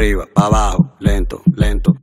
arriba, pa' abajo, lento, lento.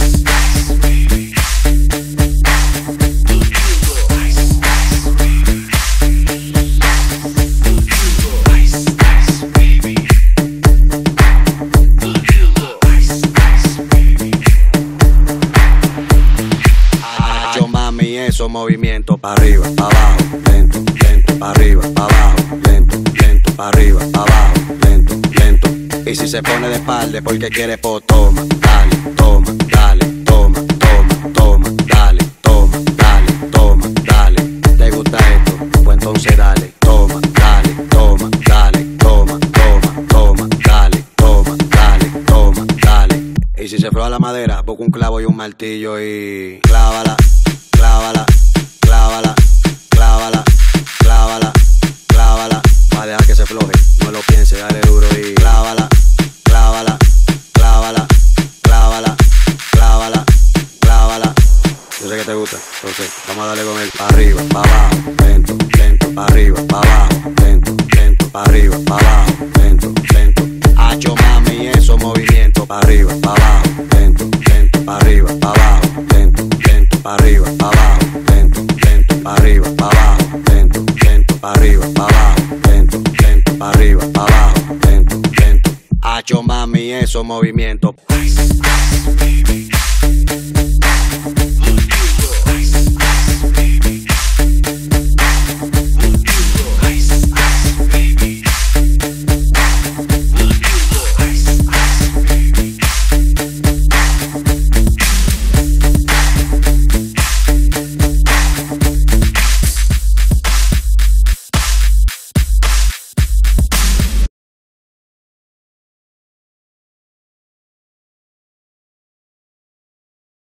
Yo mami, esos movimientos pa' arriba, pa' abajo, lento, lento, pa' arriba, pa' abajo, lento, lento, pa' arriba, pa' abajo, lento, lento. Y si se pone de espalda porque quiere, pues toma, dale, toma, dale, toma, toma, toma, dale, toma, dale, toma, dale. ¿Te gusta esto? Pues entonces dale, toma, dale, toma, dale, toma, toma, toma, dale, toma, dale, toma, dale. Y si se froa la madera, busca un clavo y un martillo y clávala, clávala, clávala, clávala, clávala, clávala. Va a dejar que se floje, no lo piense, dale duro y clávala, clávala, clávala, clávala, clávala, clávala. Yo sé que te gusta, entonces vamos a darle con él. Pa' arriba, pa' abajo, lento, lento, pa' arriba, pa' abajo, lento, lento, pa' arriba, pa' abajo, lento, lento. Hacho mami, esos movimientos pa' arriba, pa' abajo, lento, lento, pa' arriba, pa' abajo, lento, lento, pa' arriba, pa' abajo, lento, lento, pa' arriba, pa' abajo, lento, lento, pa' arriba, pa' abajo, lento, lento, pa' arriba, pa' abajo, lento, lento. Hacho mami, esos movimientos.